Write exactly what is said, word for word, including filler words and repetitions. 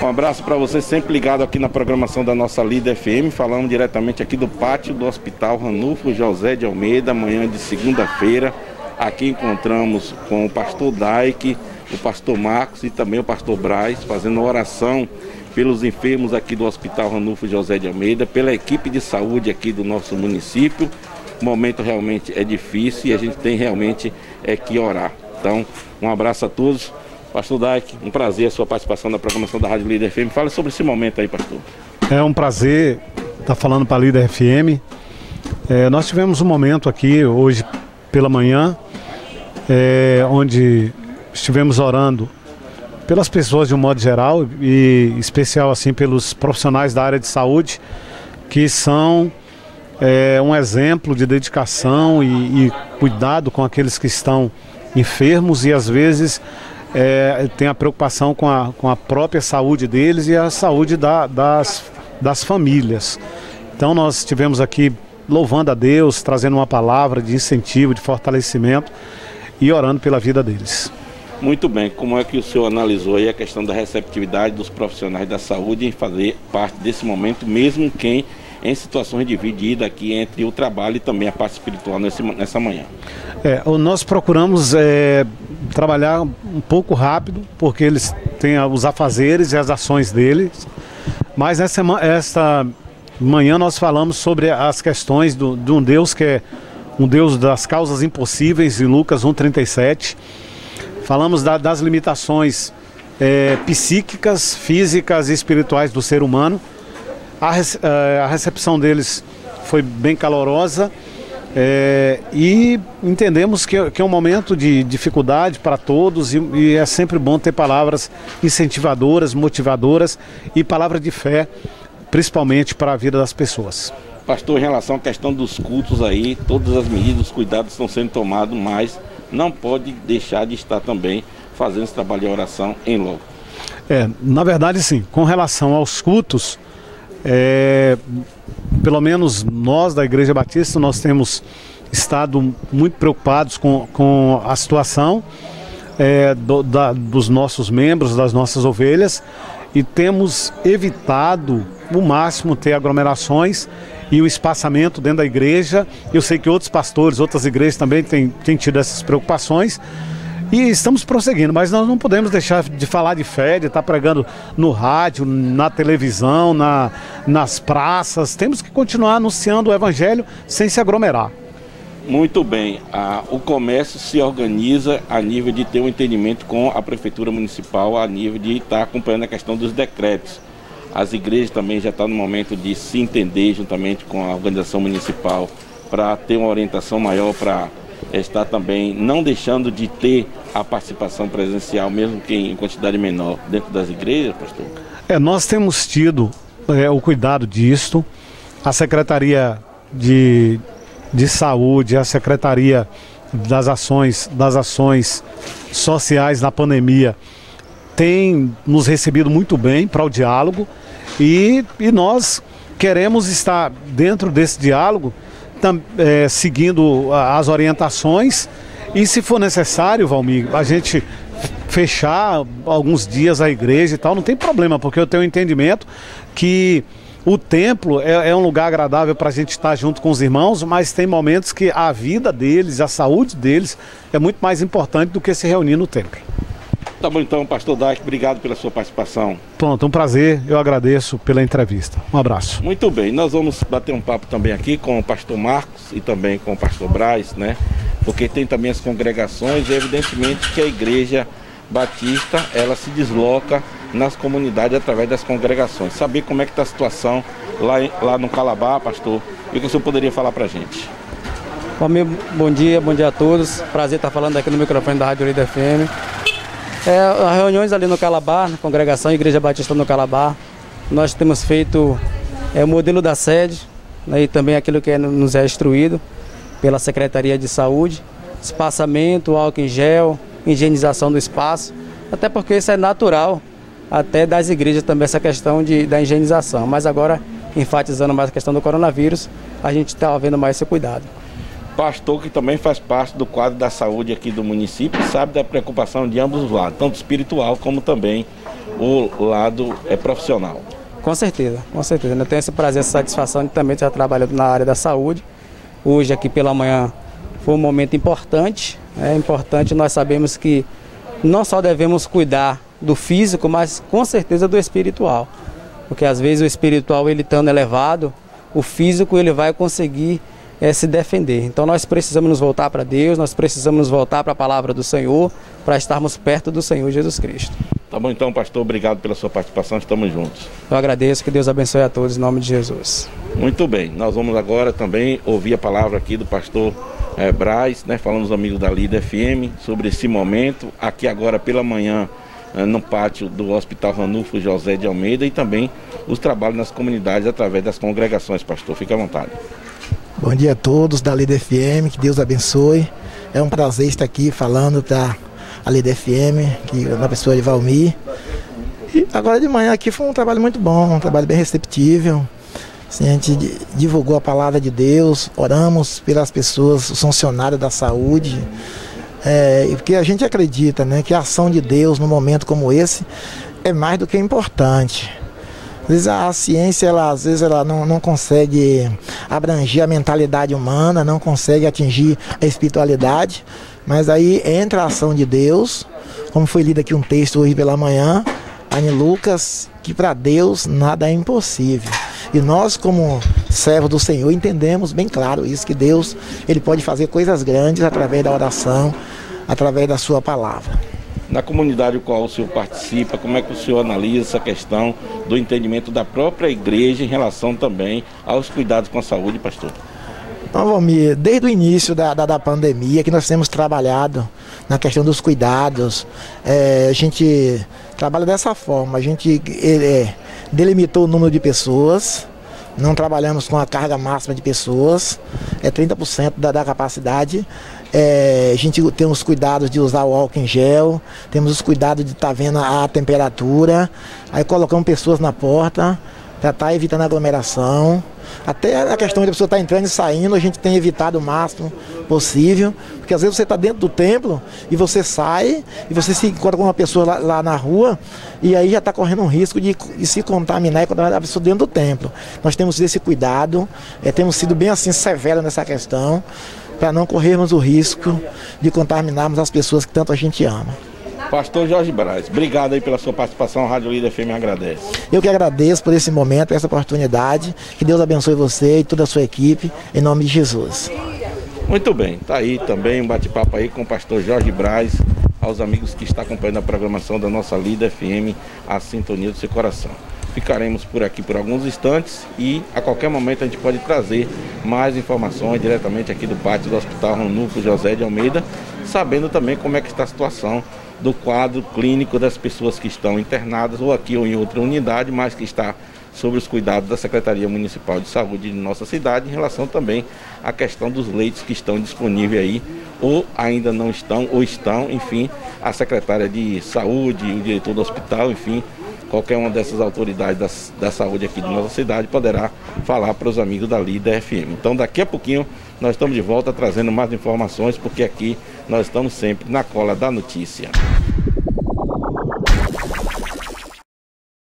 Um abraço para você, sempre ligado aqui na programação da nossa Líder F M. Falamos diretamente aqui do pátio do Hospital Ranulfo José de Almeida, manhã de segunda-feira. Aqui encontramos com o pastor Daik, o pastor Marcos e também o pastor Braz, fazendo oração pelos enfermos aqui do Hospital Ranulfo José de Almeida, pela equipe de saúde aqui do nosso município. O momento realmente é difícil e a gente tem realmente é que orar. Então, um abraço a todos. Pastor Daik, um prazer a sua participação na programação da Rádio Líder F M. Fala sobre esse momento aí, pastor. É um prazer estar falando para a Líder F M. É, nós tivemos um momento aqui hoje pela manhã, é, onde estivemos orando pelas pessoas de um modo geral e especial assim pelos profissionais da área de saúde, que são é, um exemplo de dedicação e, e cuidado com aqueles que estão enfermos e às vezes É, tem a preocupação com a, com a própria saúde deles e a saúde da, das, das famílias. Então nós estivemos aqui louvando a Deus, trazendo uma palavra de incentivo, de fortalecimento e orando pela vida deles. Muito bem, como é que o senhor analisou aí a questão da receptividade dos profissionais da saúde em fazer parte desse momento, mesmo quem em situações divididas aqui entre o trabalho e também a parte espiritual nesse, nessa manhã? É, nós procuramos é, trabalhar um pouco rápido, porque eles têm os afazeres e as ações deles, mas essa, esta manhã nós falamos sobre as questões do, de um Deus que é um Deus das causas impossíveis, em Lucas um, trinta e sete. Falamos da, das limitações é, psíquicas, físicas e espirituais do ser humano. A, a recepção deles foi bem calorosa é, e entendemos que, que é um momento de dificuldade para todos e, e é sempre bom ter palavras incentivadoras, motivadoras e palavra de fé, principalmente para a vida das pessoas. Pastor, em relação à questão dos cultos aí, todas as medidas, os cuidados estão sendo tomados, mas não pode deixar de estar também fazendo esse trabalho de oração em loco. É, na verdade sim, com relação aos cultos, É, pelo menos nós da Igreja Batista, nós temos estado muito preocupados com, com a situação é, do, da, dos nossos membros, das nossas ovelhas, e temos evitado o máximo ter aglomerações e o espaçamento dentro da igreja. Eu sei que outros pastores, outras igrejas também têm, têm tido essas preocupações. E estamos prosseguindo, mas nós não podemos deixar de falar de fé, de estar pregando no rádio, na televisão, na, nas praças. Temos que continuar anunciando o evangelho sem se aglomerar. Muito bem, ah, o comércio se organiza a nível de ter um entendimento com a prefeitura municipal, a nível de estar acompanhando a questão dos decretos. As igrejas também já estão no momento de se entender juntamente com a organização municipal para ter uma orientação maior para está também não deixando de ter a participação presencial, mesmo que em quantidade menor, dentro das igrejas, pastor? É, nós temos tido é, o cuidado disto. A Secretaria de, de Saúde, a Secretaria das Ações, das Ações Sociais na pandemia tem nos recebido muito bem para o diálogo e, e nós queremos estar dentro desse diálogo, Tam, é, seguindo as orientações e, se for necessário, Valmir, a gente fechar alguns dias a igreja e tal, não tem problema, porque eu tenho um entendimento que o templo é, é um lugar agradável para a gente estar junto com os irmãos, mas tem momentos que a vida deles, a saúde deles é muito mais importante do que se reunir no templo. Tá bom então, pastor Daik, obrigado pela sua participação. Pronto, um prazer, eu agradeço pela entrevista. Um abraço. Muito bem, nós vamos bater um papo também aqui com o pastor Marcos e também com o pastor Braz, né? Porque tem também as congregações e evidentemente que a Igreja Batista, ela se desloca nas comunidades através das congregações. Saber como é que está a situação lá, em, lá no Calabar, pastor, e o que o senhor poderia falar pra gente? Bom, meu, bom dia, bom dia a todos. Prazer estar falando aqui no microfone da Rádio Líder F M. É, as reuniões ali no Calabar, na congregação Igreja Batista no Calabar, nós temos feito é, o modelo da sede, né, e também aquilo que é, nos é instruído pela Secretaria de Saúde, espaçamento, álcool em gel, higienização do espaço, até porque isso é natural até das igrejas também, essa questão de, da higienização, mas agora enfatizando mais a questão do coronavírus, a gente está havendo mais esse cuidado. Pastor que também faz parte do quadro da saúde aqui do município, sabe da preocupação de ambos os lados, tanto espiritual como também o lado é profissional. Com certeza, com certeza. Eu tenho esse prazer, essa satisfação de também estar trabalhando na área da saúde. Hoje aqui pela manhã foi um momento importante. É importante, nós sabemos que não só devemos cuidar do físico, mas com certeza do espiritual. Porque às vezes o espiritual, ele estando elevado, o físico ele vai conseguir é, se defender. Então nós precisamos nos voltar para Deus, nós precisamos nos voltar para a palavra do Senhor, para estarmos perto do Senhor Jesus Cristo. Tá bom então, pastor, obrigado pela sua participação, estamos juntos. Eu agradeço, que Deus abençoe a todos em nome de Jesus. Muito bem, nós vamos agora também ouvir a palavra aqui do pastor é, Braz, né, falando aos amigos da Líder F M sobre esse momento, aqui agora pela manhã, no pátio do Hospital Ranulfo José de Almeida, e também os trabalhos nas comunidades através das congregações. Pastor, fique à vontade. Bom dia a todos da Líder F M, que Deus abençoe. É um prazer estar aqui falando para a Líder F M, que, na pessoa de Valmir. E agora de manhã aqui foi um trabalho muito bom, um trabalho bem receptível. Assim, a gente divulgou a palavra de Deus, oramos pelas pessoas, os funcionários da saúde. É, porque a gente acredita, né, que a ação de Deus num momento como esse é mais do que importante. Às vezes a ciência, ela, às vezes ela não, não consegue abranger a mentalidade humana, não consegue atingir a espiritualidade, mas aí entra a ação de Deus, como foi lido aqui um texto hoje pela manhã, em Lucas, que para Deus nada é impossível. E nós, como servos do Senhor, entendemos bem claro isso, que Deus ele pode fazer coisas grandes através da oração, através da sua palavra. Na comunidade qual o senhor participa, como é que o senhor analisa essa questão do entendimento da própria igreja em relação também aos cuidados com a saúde, pastor? Então, Valmir, desde o início da, da, da pandemia que nós temos trabalhado na questão dos cuidados, é, a gente trabalha dessa forma, a gente é, delimitou o número de pessoas, não trabalhamos com a carga máxima de pessoas, é trinta por cento da, da capacidade. É, a gente tem os cuidados de usar o álcool em gel, temos os cuidados de estar tá vendo a, a temperatura, aí colocamos pessoas na porta para estar tá evitando aglomeração. Até a questão de a pessoa estar tá entrando e saindo, a gente tem evitado o máximo possível, porque às vezes você está dentro do templo e você sai e você se encontra com uma pessoa lá, lá na rua e aí já está correndo um risco de, de se contaminar e contaminar a pessoa dentro do templo. Nós temos esse cuidado, é, temos sido bem assim severos nessa questão, para não corrermos o risco de contaminarmos as pessoas que tanto a gente ama. Pastor Jorge Braz, obrigado aí pela sua participação, a Rádio Líder F M agradece. Eu que agradeço por esse momento, por essa oportunidade, que Deus abençoe você e toda a sua equipe, em nome de Jesus. Muito bem, tá aí também um bate-papo aí com o pastor Jorge Braz, aos amigos que estão acompanhando a programação da nossa Líder F M, a sintonia do seu coração. Ficaremos por aqui por alguns instantes e a qualquer momento a gente pode trazer mais informações diretamente aqui do pátio do Hospital Ranulfo José de Almeida, sabendo também como é que está a situação do quadro clínico das pessoas que estão internadas ou aqui ou em outra unidade, mas que está sob os cuidados da Secretaria Municipal de Saúde de nossa cidade, em relação também à questão dos leitos que estão disponíveis aí, ou ainda não estão, ou estão, enfim, a secretária de Saúde, o diretor do hospital, enfim, qualquer uma dessas autoridades da, da saúde aqui de nossa cidade poderá falar para os amigos da Líder F M. Então daqui a pouquinho nós estamos de volta trazendo mais informações, porque aqui nós estamos sempre na cola da notícia.